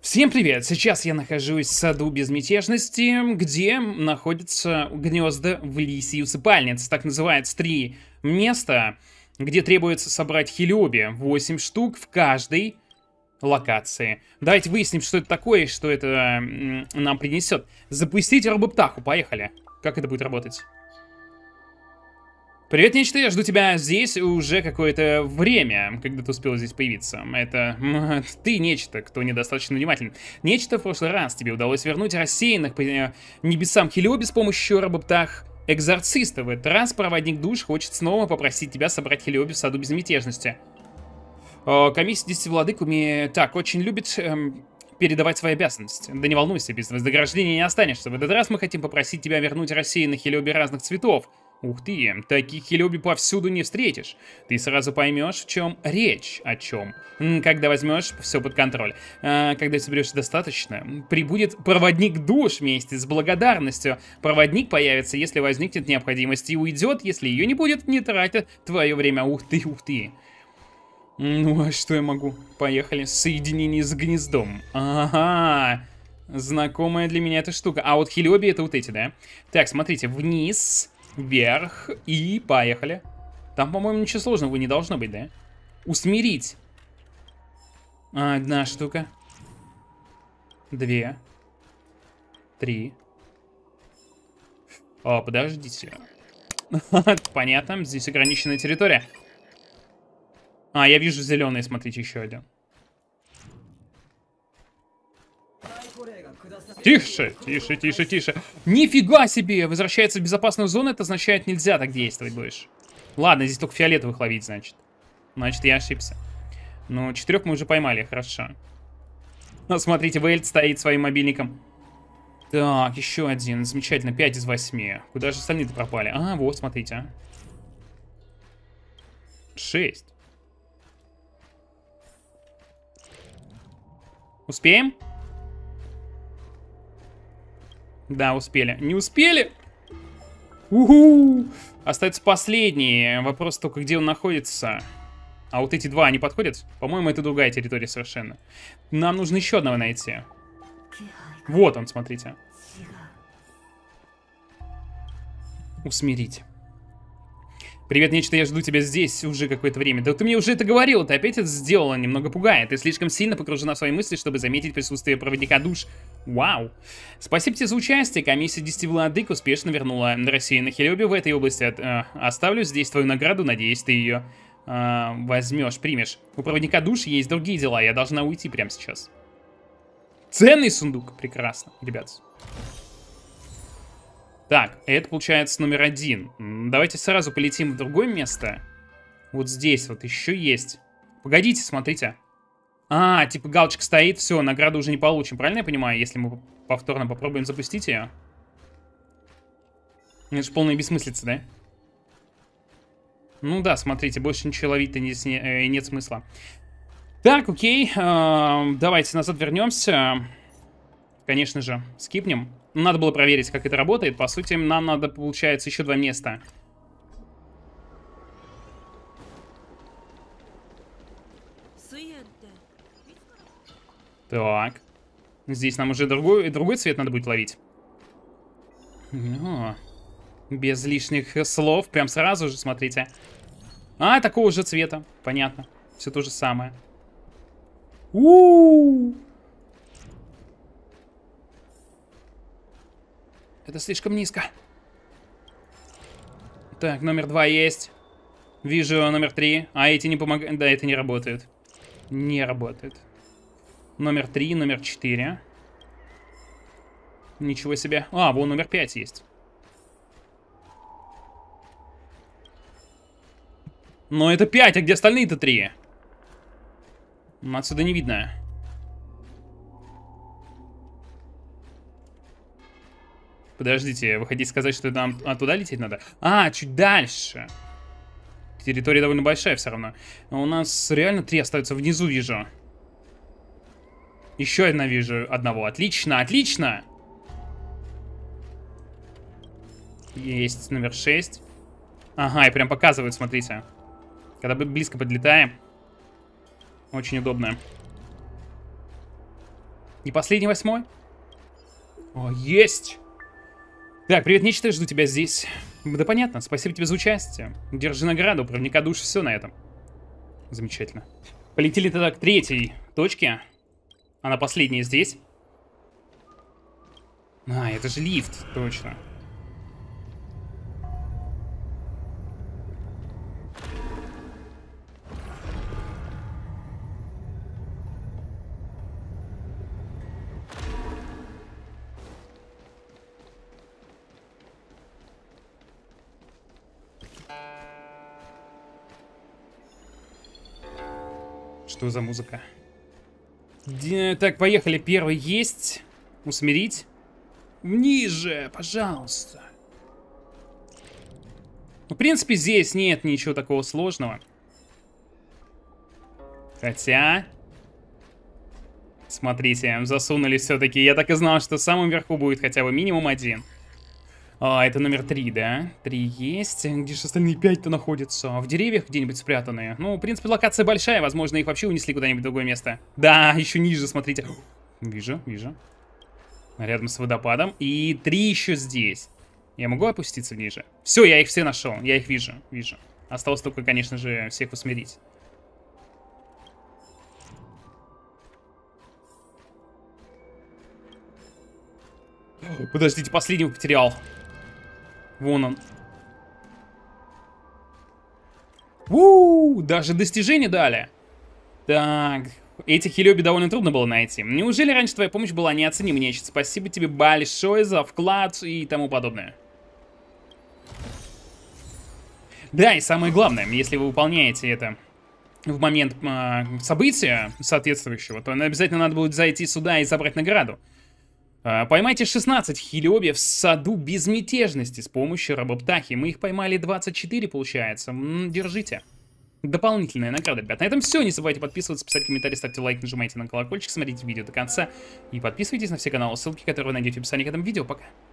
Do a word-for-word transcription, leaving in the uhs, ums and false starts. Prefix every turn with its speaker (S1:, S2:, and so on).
S1: Всем привет! Сейчас я нахожусь в саду безмятежности, где находятся гнезда в лисьей усыпальнице. Так называется три места, где требуется собрать хилёби. восемь штук в каждой локации. Давайте выясним, что это такое и что это нам принесет. Запустить робоптаху, поехали. Как это будет работать? Привет, Нечто, я жду тебя здесь уже какое-то время, когда ты успел здесь появиться. Это ты, Нечто, кто недостаточно внимателен. Нечто, в прошлый раз тебе удалось вернуть рассеянных по небесам хилёби с помощью робоптах экзорциста. В этот раз проводник душ хочет снова попросить тебя собрать хилёби в саду безмятежности. Комиссия десяти владык умеет... Так, очень любит... Эм... передавать свои обязанности. Да не волнуйся, без вознаграждения не останешься. В этот раз мы хотим попросить тебя вернуть рассеянных хилёби разных цветов. Ух ты, таких хилёби повсюду не встретишь. Ты сразу поймешь, в чем речь, о чем. Когда возьмешь все под контроль. А, когда соберешь достаточно, прибудет проводник душ вместе с благодарностью. Проводник появится, если возникнет необходимость, и уйдет, если ее не будет, не тратя твое время. Ух ты, ух ты. Ну, а что я могу? Поехали. Соединение с гнездом. Ага. Знакомая для меня эта штука. А вот хилёби это вот эти, да? Так, смотрите, вниз... Вверх и поехали. Там, по-моему, ничего сложного не должно быть, да? Усмирить. Одна штука. Две. Три. О, подождите. Понятно, здесь ограниченная территория. А, я вижу зеленый, смотрите, еще один. Тише, тише, тише, тише. Нифига себе! Возвращается в безопасную зону, это означает, нельзя так действовать будешь. Ладно, здесь только фиолетовых ловить, значит. Значит, я ошибся. Ну, четырех мы уже поймали, хорошо. Ну, смотрите, Вейлд стоит своим мобильником. Так, еще один. Замечательно, пять из восьми. Куда же остальные-то пропали? А, вот, смотрите. шесть. Успеем? Да, успели. Не успели? Уху! Остается последний. Вопрос только, где он находится. А вот эти два, они подходят? По-моему, это другая территория совершенно. Нам нужно еще одного найти. Вот он, смотрите. Усмирить. Привет, Нечто, я жду тебя здесь уже какое-то время. Да ты мне уже это говорил, ты опять это сделала, немного пугает. Ты слишком сильно погружена в свои мысли, чтобы заметить присутствие проводника душ. Вау. Спасибо тебе за участие. Комиссия десяти владык успешно вернула рассеянных хилёби в этой области. Э, оставлю здесь твою награду, надеюсь, ты ее э, возьмешь, примешь. У проводника душ есть другие дела, я должна уйти прямо сейчас. Ценный сундук. Прекрасно, ребят. Так, это получается номер один. Давайте сразу полетим в другое место. Вот здесь вот еще есть. Погодите, смотрите. А, типа галочка стоит, все, награду уже не получим. Правильно я понимаю, если мы повторно попробуем запустить ее? Это же полная бессмыслица, да? Ну да, смотрите, больше ничего ловить-то не, э, нет смысла. Так, окей. Э, давайте назад вернемся. Конечно же, скипнем. Надо было проверить, как это работает. По сути, нам надо, получается, еще два места. Так. Здесь нам уже другой, другой цвет надо будет ловить. О, без лишних слов. Прям сразу же, смотрите. А, такого же цвета. Понятно. Все то же самое. У-у-у! Это слишком низко. Так, номер два есть. Вижу номер три. А эти не помогают. Да, это не работает. Не работает. Номер три, номер четыре. Ничего себе. А, вон номер пять есть. Но это пять, а где остальные-то три? Отсюда не видно. Подождите, вы хотите сказать, что нам туда лететь надо? А, чуть дальше. Территория довольно большая все равно. Но у нас реально три остаются внизу, вижу. Еще одна вижу одного. Отлично, отлично. Есть номер шесть. Ага, и прям показывают, смотрите. Когда мы близко подлетаем. Очень удобно. Не последний восьмой? О, есть! Так, привет, нечто, жду тебя здесь. Да понятно, спасибо тебе за участие. Держи награду, правника душ, все на этом. Замечательно. Полетели тогда к третьей точке. Она последняя здесь. А, это же лифт, точно. Что за музыка? Д так, поехали. Первый есть. Усмирить. Ниже, пожалуйста. В принципе, здесь нет ничего такого сложного. Хотя... Смотрите, засунули все-таки. Я так и знал, что в самом верху будет хотя бы минимум один. А, это номер три, да? Три есть. Где же остальные пять-то находятся? В деревьях где-нибудь спрятанные? Ну, в принципе, локация большая. Возможно, их вообще унесли куда-нибудь в другое место. Да, еще ниже, смотрите. Вижу, вижу. Рядом с водопадом. И три еще здесь. Я могу опуститься ниже? Все, я их все нашел. Я их вижу, вижу. Осталось только, конечно же, всех усмирить. Подождите, последнего потерял. Вон он. У-у-у, даже достижение дали. Так, этих хилёби довольно трудно было найти. Неужели раньше твоя помощь была неоценима, нечто? Спасибо тебе большое за вклад и тому подобное. Да, и самое главное, если вы выполняете это в момент э, события соответствующего, то обязательно надо будет зайти сюда и забрать награду. Поймайте шестнадцать хилёби в саду безмятежности с помощью раба-птахи. Мы их поймали двадцать четыре, получается. М-м, держите. Дополнительная награда, ребят. На этом все. Не забывайте подписываться, писать комментарии, ставьте лайк, нажимайте на колокольчик, смотрите видео до конца. И подписывайтесь на все каналы, ссылки, которые вы найдете в описании к этому видео. Пока.